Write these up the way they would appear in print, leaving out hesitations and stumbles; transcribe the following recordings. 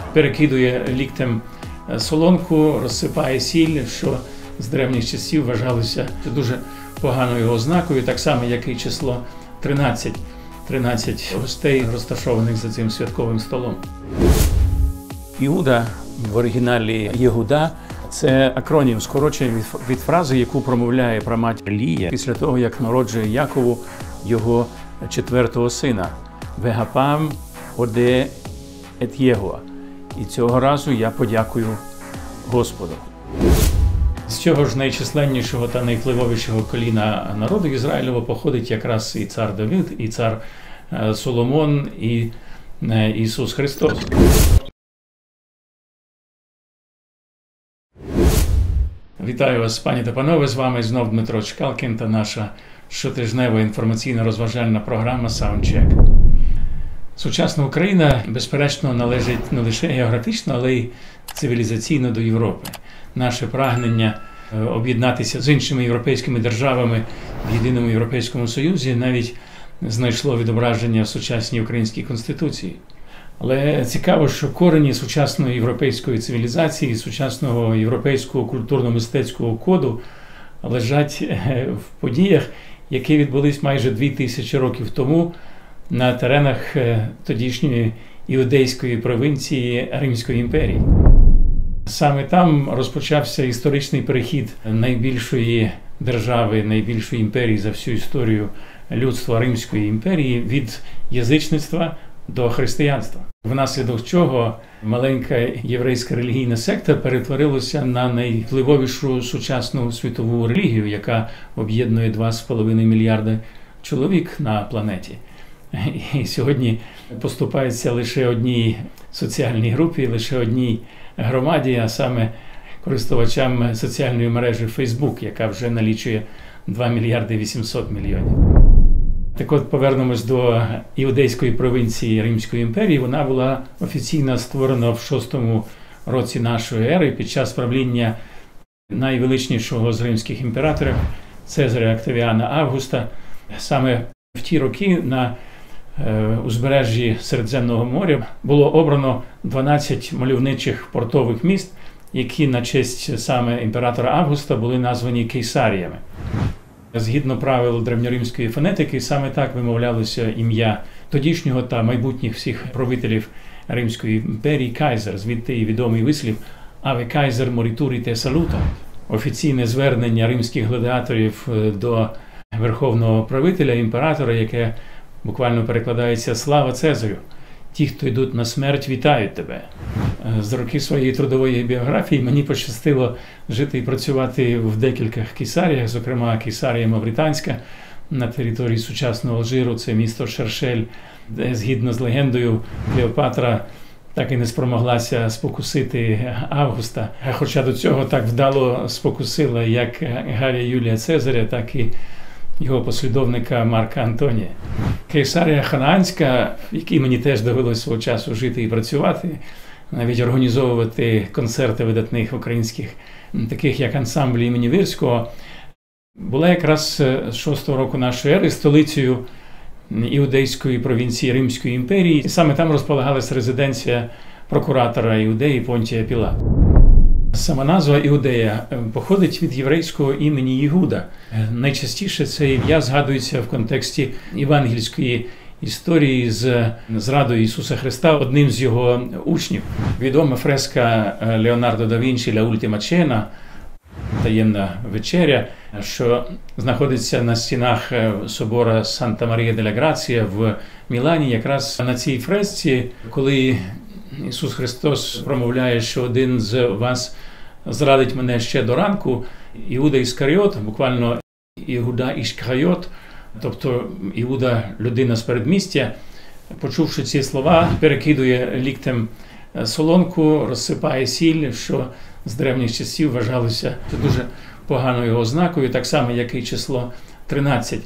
перекидує ліктем солонку, розсипає сіль, що з древніх часів вважалося дуже поганою ознакою, так само, як і число 13. 13 гостей, розташованих за цим святковим столом. Іуда, в оригіналі Єгуда, це акронім, скорочення від фрази, яку промовляє прамать Лія після того, як народжує Якову його четвертого сина. «Вегапам оде ет Єгуа». І цього разу я подякую Господу. З цього ж найчисленнішого та найвпливовішого коліна народу Ізраїлевого походить якраз і цар Давид, і цар Соломон, і Ісус Христос. Вітаю вас, пані та панове, з вами знов Дмитро Чкалкін та наша щотижнева інформаційно-розважальна програма «Саундчек». Сучасна Україна, безперечно, належить не лише географічно, але й цивілізаційно до Європи. Наше прагнення об'єднатися з іншими європейськими державами в єдиному Європейському Союзі навіть знайшло відображення в сучасній українській конституції. Але цікаво, що корені сучасної європейської цивілізації, сучасного європейського культурно-мистецького коду лежать в подіях, які відбулись майже 2000 років тому на теренах тодішньої іудейської провінції Римської імперії. Саме там розпочався історичний перехід найбільшої держави, найбільшої імперії за всю історію людства Римської імперії від язичництва до християнства. Внаслідок чого маленька єврейська релігійна секта перетворилася на найвпливовішу сучасну світову релігію, яка об'єднує 2,5 мільярда чоловік на планеті. І сьогодні поступається лише одній соціальній групі, лише одній громаді, а саме користувачам соціальної мережі Facebook, яка вже налічує 2 мільярди 800 мільйонів. Так от, повернемось до іудейської провінції Римської імперії. Вона була офіційно створена в 6-му році нашої ери під час правління найвеличнішого з римських імператорів Цезаря Октавіана Августа. Саме в ті роки на узбережжі Середземного моря було обрано 12 мальовничих портових міст, які на честь саме імператора Августа були названі Кейсаріями. Згідно правил древньоримської фонетики, саме так вимовлялося ім'я тодішнього та майбутніх всіх правителів Римської імперії Кайзер, звідти і відомий вислів «Аве Кайзер морітурі те салута». Офіційне звернення римських гладіаторів до верховного правителя, імператора, яке буквально перекладається «Слава Цезарю! Ті, хто йдуть на смерть, вітають тебе». З роки своєї трудової біографії мені пощастило жити і працювати в декількох Кейсаріях, зокрема Кейсарія Мавританська на території сучасного Алжиру, це місто Шершель, де, згідно з легендою, Клеопатра так і не спромоглася спокусити Августа, хоча до цього так вдало спокусила як Гая Юлія Цезаря, так і його послідовника Марка Антонія. Кейсарія Ханаанська, в якій мені теж довелося свого часу жити і працювати, навіть організовувати концерти видатних українських, таких як ансамблі імені Вірського, була якраз з 6-го року нашої ери столицею іудейської провінції Римської імперії. І саме там розполагалась резиденція прокуратора Іудеї Понтія Пілата. Сама назва Іудея походить від єврейського імені Єгуда. Найчастіше це ім'я згадується в контексті євангельської історії з зрадою Ісуса Христа одним з його учнів. Відома фреска Леонардо да Вінчі «Ля ультима чена» «Таємна вечеря», що знаходиться на стінах собора Санта Марія деля Грація в Мілані. Якраз на цій фресці, коли Ісус Христос промовляє, що один з вас зрадить мене ще до ранку, Іуда Іскаріот, буквально Іуда Ішкаріот, тобто Іуда – людина з передмістя, почувши ці слова, перекидує ліктем солонку, розсипає сіль, що з древніх часів вважалося дуже поганою ознакою, так само, як і число 13.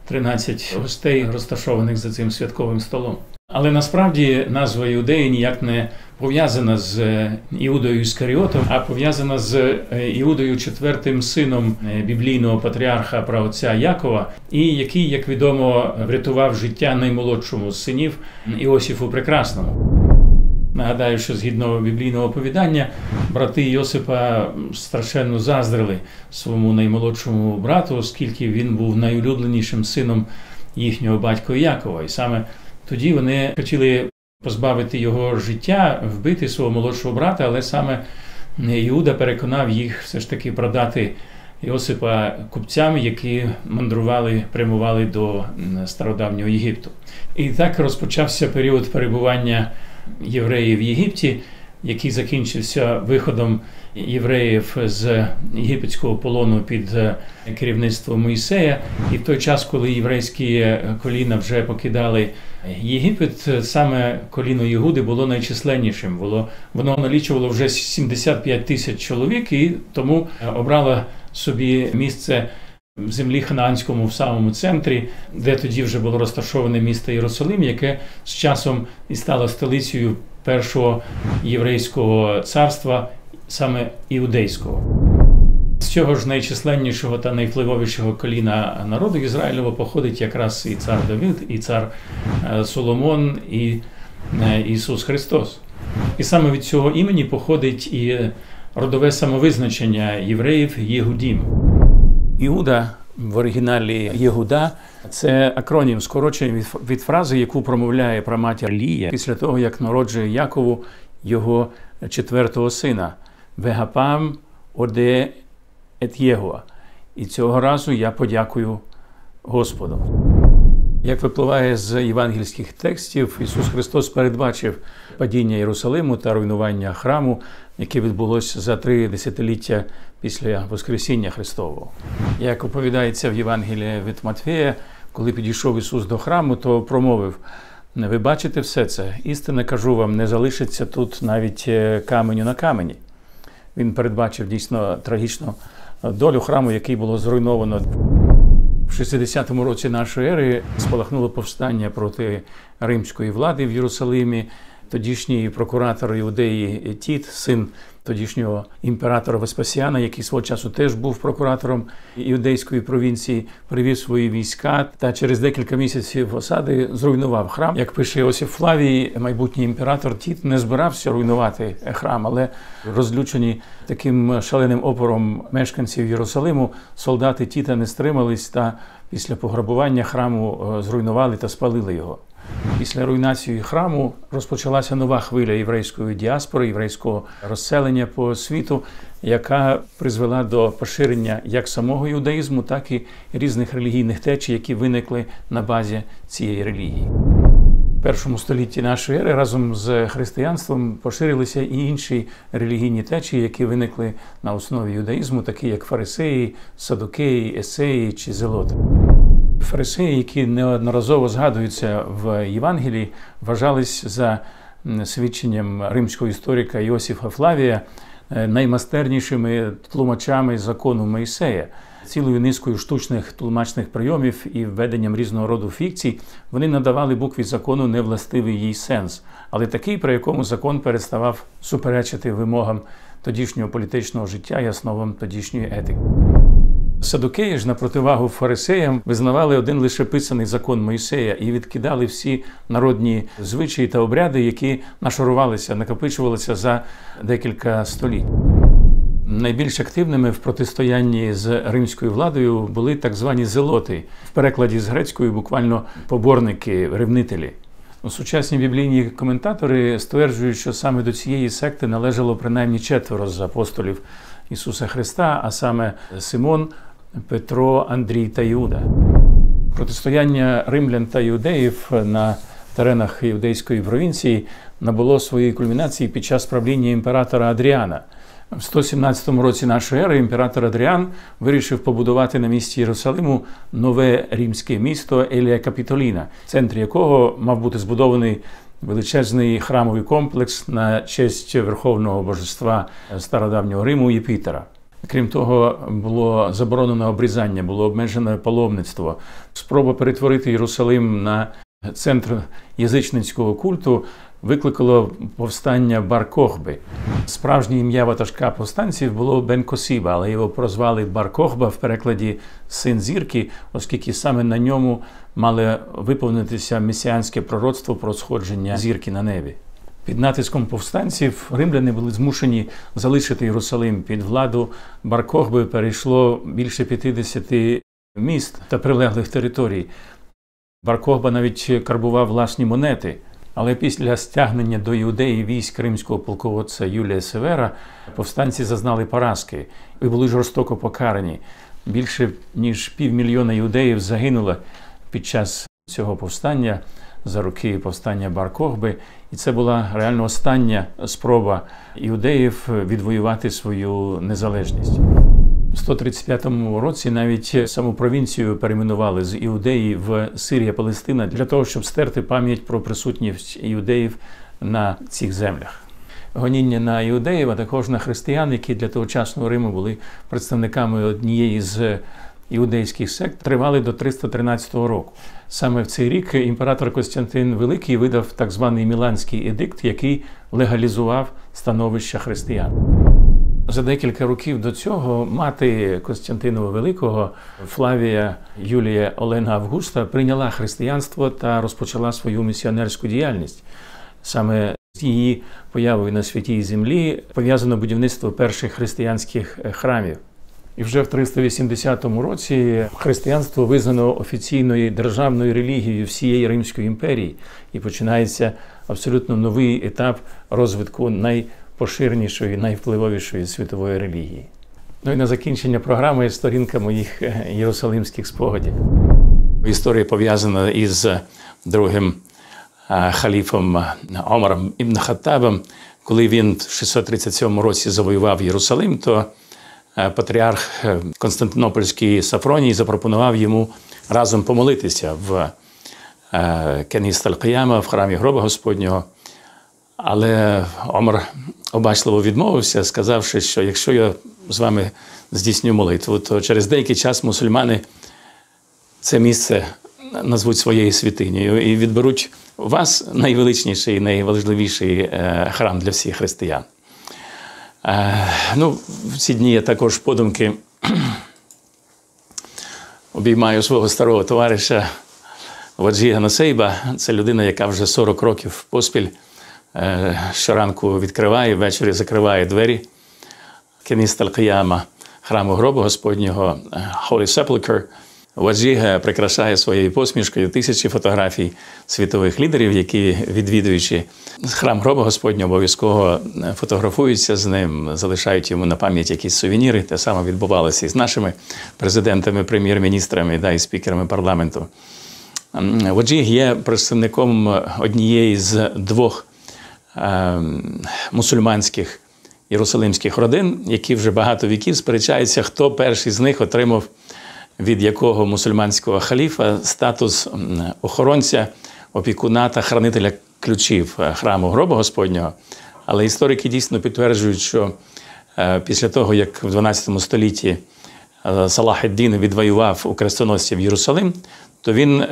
13 гостей, розташованих за цим святковим столом. Але насправді назва Іудеї ніяк не пов'язана з Іудою Іскаріотом, а пов'язана з Іудою, четвертим сином біблійного патріарха праотця Якова, і який, як відомо, врятував життя наймолодшому з синів Іосифу Прекрасному. Нагадаю, що згідно біблійного оповідання, брати Йосипа страшенно заздрили своєму наймолодшому брату, оскільки він був найулюбленішим сином їхнього батька Якова. І саме тоді вони хотіли позбавити його життя, вбити свого молодшого брата, але саме Іуда переконав їх все ж таки продати Йосипа купцям, які прямували до стародавнього Єгипту. І так розпочався період перебування євреїв в Єгипті, який закінчився виходом євреїв з єгипетського полону під керівництвом Мойсея. І в той час, коли єврейські коліна вже покидали Єгипет, саме коліно Єгуди було найчисленнішим. Воно налічувало вже 75 тисяч чоловік, і тому обрало собі місце в землі ханаанському в самому центрі, де тоді вже було розташоване місто Єрусалим, яке з часом і стало столицею першого єврейського царства, саме іудейського. З цього ж найчисленнішого та найвпливовішого коліна народу Ізраїлього походить якраз і цар Давид, і цар Соломон, і Ісус Христос. І саме від цього імені походить і родове самовизначення євреїв Єгудім. Іуда, в оригіналі Єгуда, це акронім, скорочення від фрази, яку промовляє праматір Лія після того, як народжує Якову його четвертого сина «Вегапам оде ет Єгуа». І цього разу я подякую Господу. Як випливає з євангельських текстів, Ісус Христос передбачив падіння Єрусалиму та руйнування храму, яке відбулося за 3 десятиліття після Воскресіння Христового. Як оповідається в Євангелії від Матфея, коли підійшов Ісус до храму, то промовив: «Ви бачите все це? Істинно кажу вам, не залишиться тут навіть каменю на камені». Він передбачив дійсно трагічну долю храму, який було зруйновано. В 60-му році нашої ери спалахнуло повстання проти римської влади в Єрусалимі. Тодішній прокуратор Іудеї Тіт, син тодішнього імператора Веспасіана, який свого часу теж був прокуратором іудейської провінції, привів свої війська та через декілька місяців осади зруйнував храм. Як пише Йосиф Флавій, майбутній імператор Тіт не збирався руйнувати храм, але розлючені таким шаленим опором мешканців Єрусалиму, солдати Тіта не стримались та після пограбування храму зруйнували та спалили його. Після руйнації храму розпочалася нова хвиля єврейської діаспори, єврейського розселення по світу, яка призвела до поширення як самого іудаїзму, так і різних релігійних течій, які виникли на базі цієї релігії. В першому столітті нашої ери разом з християнством поширилися і інші релігійні течії, які виникли на основі іудаїзму, такі як фарисеї, садукеї, есеї чи зелоти. Фарисеї, які неодноразово згадуються в Євангелії, вважались за свідченням римського історика Йосифа Флавія наймастернішими тлумачами закону Мойсея. Цілою низкою штучних тлумачних прийомів і введенням різного роду фікцій вони надавали букві закону невластивий їй сенс, але такий, при якому закон переставав суперечити вимогам тодішнього політичного життя і основам тодішньої етики. Садукеї ж, на противагу фарисеям, визнавали один лише писаний закон Мойсея і відкидали всі народні звичаї та обряди, які нашарувалися, накопичувалися за декілька століть. Найбільш активними в протистоянні з римською владою були так звані зелоти, в перекладі з грецької буквально поборники, ревнителі. Сучасні біблійні коментатори стверджують, що саме до цієї секти належало принаймні 4 з апостолів Ісуса Христа, а саме Симон, Петро, Андрій та Іуда. Протистояння римлян та іудеїв на теренах іудейської провінції набуло своєї кульмінації під час правління імператора Адріана. В 117 році нашої ери імператор Адріан вирішив побудувати на місці Єрусалиму нове римське місто Елія Капітоліна, в центрі якого мав бути збудований величезний храмовий комплекс на честь верховного божества стародавнього Риму Єпітера. Крім того, було заборонено обрізання, було обмежено паломництво. Спроба перетворити Єрусалим на центр язичницького культу викликало повстання Бар-Кохби. Справжнє ім'я ватажка повстанців було Бен-Косіба, але його прозвали Бар-Кохба в перекладі «син зірки», оскільки саме на ньому мало виповнитися месіанське пророцтво про сходження зірки на небі. Під натиском повстанців римляни були змушені залишити Єрусалим. Під владу Бар-Кохби перейшло більше 50 міст та прилеглих територій. Бар-Кохба навіть карбував власні монети. Але після стягнення до Іудеї військ римського полководця Юлія Севера повстанці зазнали поразки і були жорстоко покарані. Більше ніж 500 000 іудеїв загинуло під час цього повстання за роки повстання Бар-Кохби. І це була реально остання спроба іудеїв відвоювати свою незалежність. У 135 році навіть саму провінцію перейменували з Іудеї в Сирія-Палестина для того, щоб стерти пам'ять про присутність іудеїв на цих землях. Гоніння на іудеїв, а також на християн, які для тогочасного Риму були представниками однієї з іудейських сект, тривали до 313 року. Саме в цей рік імператор Костянтин Великий видав так званий Міланський едикт, який легалізував становище християн. За декілька років до цього мати Костянтина Великого, Флавія Юлія Олена Августа, прийняла християнство та розпочала свою місіонерську діяльність. Саме з її появою на Святій Землі пов'язано будівництво перших християнських храмів. І вже в 380 році християнство визнано офіційною державною релігією всієї Римської імперії. І починається абсолютно новий етап розвитку найпоширенішої, найвпливовішої світової релігії. Ну і на закінчення програми сторінка моїх єрусалимських спогадів. Історія пов'язана із другим халіфом Омаром ібн Хаттабом. Коли він в 637 році завоював Єрусалим, то патріарх Константинопольський Сафроній запропонував йому разом помолитися в Кеніс Аль-Кияма, в храмі Гроба Господнього. Але Омар обачливо відмовився, сказавши, що якщо я з вами здійсню молитву, то через деякий час мусульмани це місце назвуть своєю святинею і відберуть у вас найвеличніший і найважливіший храм для всіх християн. В ці дні я також подумки обіймаю свого старого товариша Ваджіга Нусейба. Це людина, яка вже 40 років поспіль щоранку відкриває, ввечері закриває двері Кеніс Аль-Кияма, храму Гробу Господнього, Holy Sepulchre. Ваджіга прикрашає своєю посмішкою тисячі фотографій світових лідерів, які, відвідуючи храм Гроба Господнього, обов'язково фотографуються з ним, залишають йому на пам'ять якісь сувеніри. Те саме відбувалося і з нашими президентами, прем'єр-міністрами і спікерами парламенту. Ваджіг є представником однієї з двох мусульманських єрусалимських родин, які вже багато віків сперечаються, хто перший з них отримав від якого мусульманського халіфа статус охоронця, опікуна та хранителя ключів храму Гроба Господнього. Але історики дійсно підтверджують, що після того, як в 12 столітті Салах ед-Дін відвоював у крестоносців Єрусалим, то він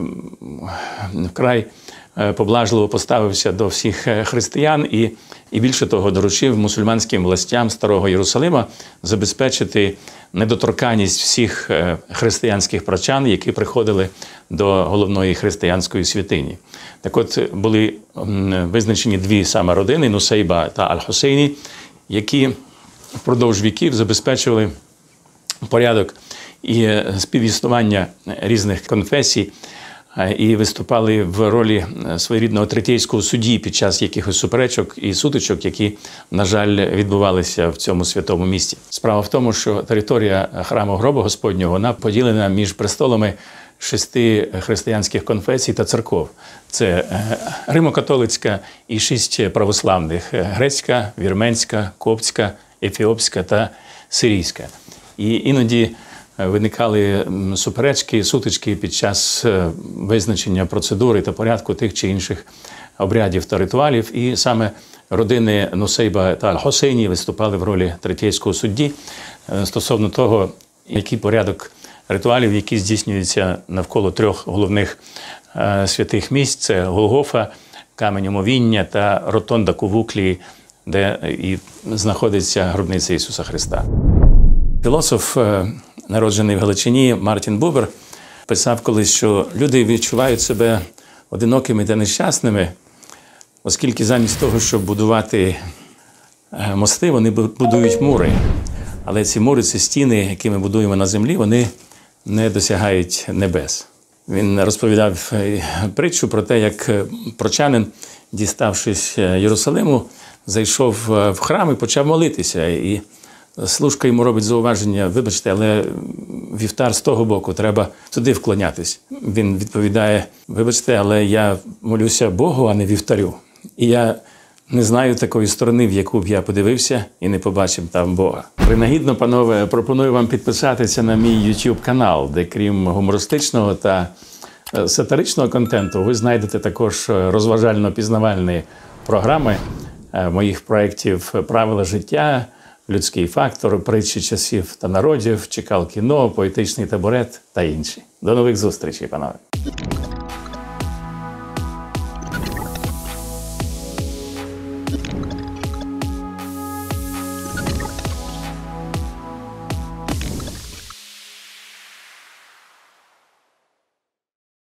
вкрай поблажливо поставився до всіх християн і більше того доручив мусульманським властям Старого Єрусалима забезпечити недоторканність всіх християнських прочан, які приходили до головної християнської святині. Так от були визначені дві саме родини – Нусейба та Аль-Хусейні, які впродовж віків забезпечували порядок і співіснування різних конфесій і виступали в ролі своєрідного третейського судді під час якихось суперечок і сутичок, які, на жаль, відбувалися в цьому святому місті. Справа в тому, що територія храму Гроба Господнього, вона поділена між престолами 6 християнських конфесій та церков. Це Римо-католицька і 6 православних – грецька, вірменська, коптська, ефіопська та сирійська. І іноді виникали суперечки, сутички під час визначення процедури та порядку тих чи інших обрядів та ритуалів. І саме родини Нусейба та Аль-Хусейні виступали в ролі третейського судді стосовно того, який порядок ритуалів, які здійснюються навколо 3 головних святих місць – це Голгофа, камінь омовіння та ротонда Кувуклії, де і знаходиться гробниця Ісуса Христа. Філософ, народжений в Галичині, Мартін Бубер, писав колись, що люди відчувають себе одинокими та нещасними, Оскільки замість того, щоб будувати мости, вони будують мури. Але ці мури – це стіни, які ми будуємо на землі, вони не досягають небес. Він розповідав притчу про те, як прочанин, діставшись Єрусалиму, зайшов в храм і почав молитися. І служка йому робить зауваження: вибачте, але вівтар з того боку, треба туди вклонятись. Він відповідає: вибачте, але я молюся Богу, а не вівтарю. І я не знаю такої сторони, в яку б я подивився і не побачив там Бога. Принагідно, панове, пропоную вам підписатися на мій YouTube канал, де крім гумористичного та сатиричного контенту, ви знайдете також розважально-пізнавальні програми моїх проєктів «Правила життя», «Людський фактор», «Притчі часів та народів», «Чекал кіно», «Поетичний табурет» та інші. До нових зустрічей, панове!